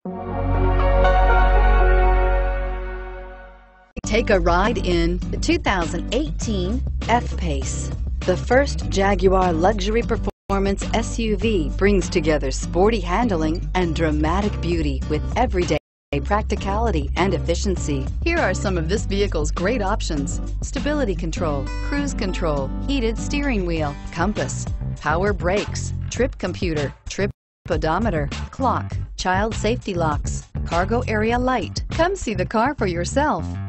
Take a ride in the 2018 F-PACE. The first Jaguar luxury performance SUV brings together sporty handling and dramatic beauty with everyday practicality and efficiency. Here are some of this vehicle's great options: stability control, cruise control, heated steering wheel, compass, power brakes, trip computer, trip odometer, clock, child safety locks, cargo area light. Come see the car for yourself.